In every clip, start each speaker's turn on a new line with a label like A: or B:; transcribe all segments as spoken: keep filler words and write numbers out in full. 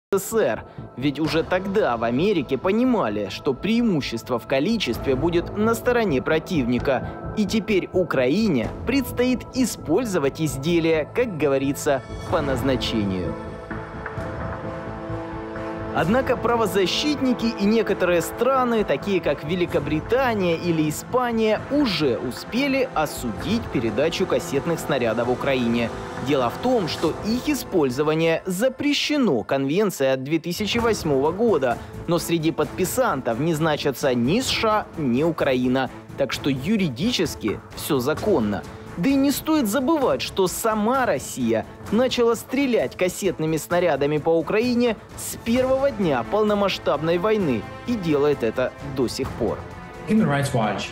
A: СССР. Ведь уже тогда в Америке понимали, что преимущество в количестве будет на стороне противника. И теперь Украине предстоит использовать изделия, как говорится, по назначению. Однако правозащитники и некоторые страны, такие как Великобритания или Испания, уже успели осудить передачу кассетных снарядов Украине. Дело в том, что их использование запрещено Конвенцией от две тысячи восьмого года, но среди подписантов не значатся ни США, ни Украина. Так что юридически все законно. Да и не стоит забывать, что сама Россия начала стрелять кассетными снарядами по Украине с первого дня полномасштабной войны и делает это до сих пор.
B: Human Rights Watch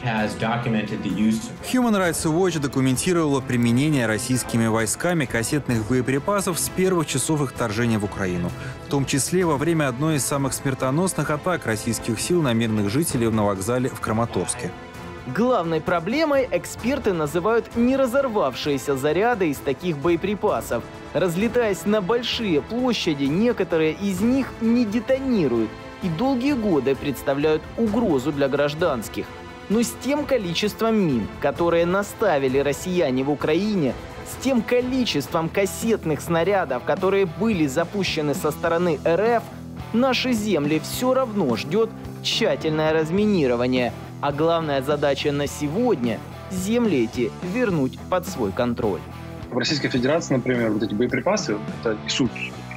B: документировала применение российскими войсками кассетных боеприпасов с первых часов их вторжения в Украину, в том числе во время одной из самых смертоносных атак российских сил на мирных жителей на вокзале в Краматорске.
A: Главной проблемой эксперты называют не разорвавшиеся заряды из таких боеприпасов. Разлетаясь на большие площади, некоторые из них не детонируют и долгие годы представляют угрозу для гражданских. Но с тем количеством мин, которые наставили россияне в Украине, с тем количеством кассетных снарядов, которые были запущены со стороны РФ, наши земли все равно ждет тщательное разминирование. А главная задача на сегодня – земли эти вернуть под свой контроль.
C: В Российской Федерации, например, вот эти боеприпасы, это несут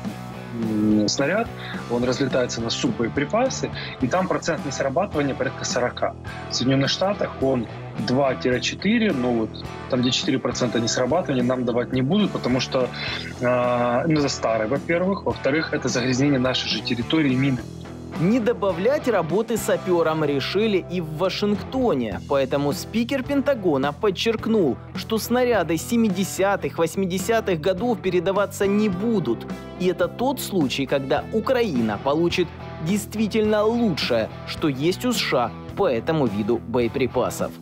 C: снаряд, он разлетается на суббоеприпасы, и там процент несрабатывания порядка сорока. В Соединенных Штатах он два-четыре, но вот там, где четыре процента несрабатывания, нам давать не будут, потому что э, ну, это старое, во-первых. Во-вторых, это загрязнение нашей же территории минами.
A: Не добавлять работы саперам решили и в Вашингтоне, поэтому спикер Пентагона подчеркнул, что снаряды семидесятых, восьмидесятых годов передаваться не будут. И это тот случай, когда Украина получит действительно лучшее, что есть у США по этому виду боеприпасов.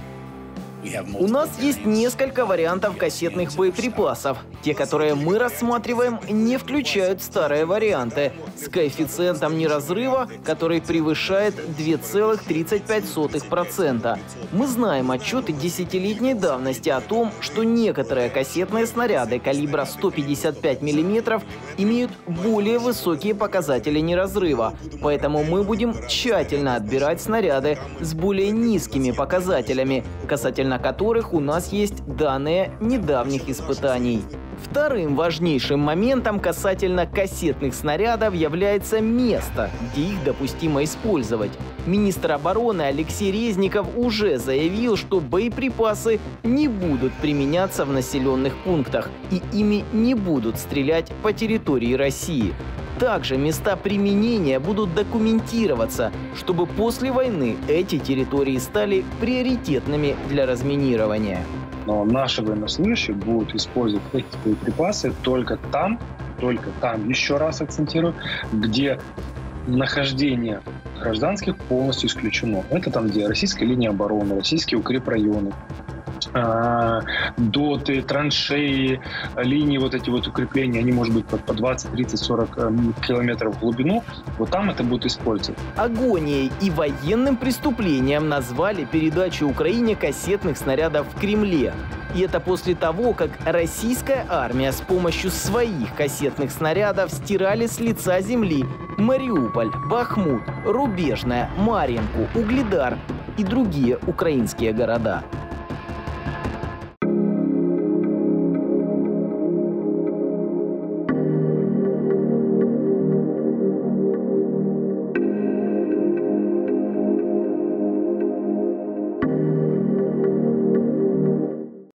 A: У нас есть несколько вариантов кассетных боеприпасов. Те, которые мы рассматриваем, не включают старые варианты с коэффициентом неразрыва, который превышает две целых тридцать пять сотых процента. Мы знаем отчеты десятилетней давности о том, что некоторые кассетные снаряды калибра сто пятьдесят пять миллиметров имеют более высокие показатели неразрыва. Поэтому мы будем тщательно отбирать снаряды с более низкими показателями, касательно которых у нас есть данные недавних испытаний. Вторым важнейшим моментом касательно кассетных снарядов является место, где их допустимо использовать. Министр обороны Алексей Резников уже заявил, что боеприпасы не будут применяться в населенных пунктах и ими не будут стрелять по территории России. Также места применения будут документироваться, чтобы после войны эти территории стали приоритетными для разминирования.
C: Но наши военнослужащие будут использовать эти боеприпасы только там, только там, еще раз акцентирую, где нахождение гражданских полностью исключено. Это там, где российская линия обороны, российские укрепрайоны, доты, траншеи, линии, вот эти вот укрепления, они, может быть, по двадцать, тридцать, сорок километров в глубину, вот там это будет использовать.
A: Агонией и военным преступлением назвали передачу Украине кассетных снарядов в Кремле. И это после того, как российская армия с помощью своих кассетных снарядов стирали с лица земли Мариуполь, Бахмут, Рубежное, Марьинку, Угледар и другие украинские города.